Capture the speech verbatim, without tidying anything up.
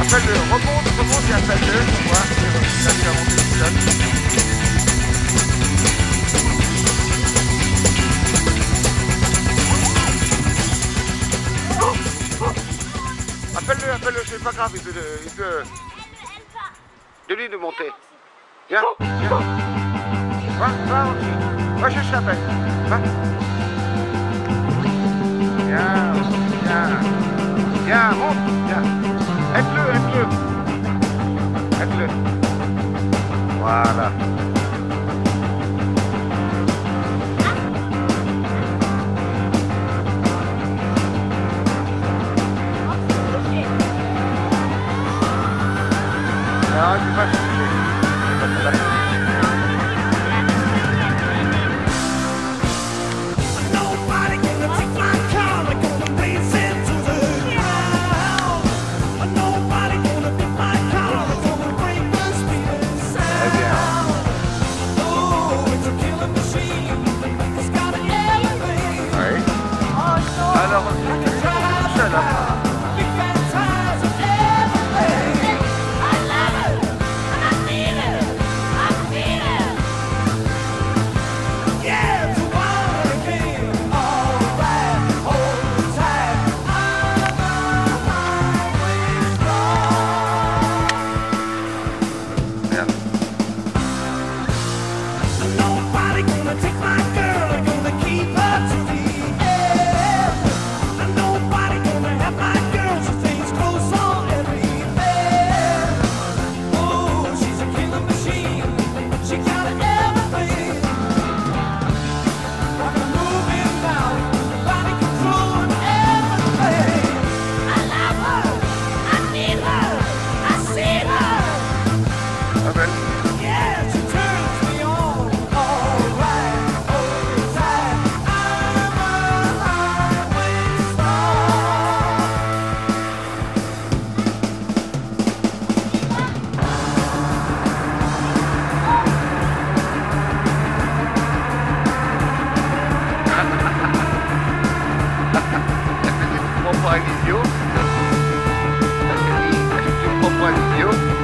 Appelle-le, remonte, remonte et appelle-le pour voir s'il a fait remonter tout seul. Appelle-le, appelle-le, c'est pas grave, il peut... Il peut... De lui de monter. Viens, viens. Va, va aussi. Va chercher la bête. Va. Viens, viens. Viens, monte, viens. Aide-le, aide-le. Aide-le. Voilà. Non, tu vas chercher. Alors, c'est seul après. Vidéo. Tu prends pas une vidéo.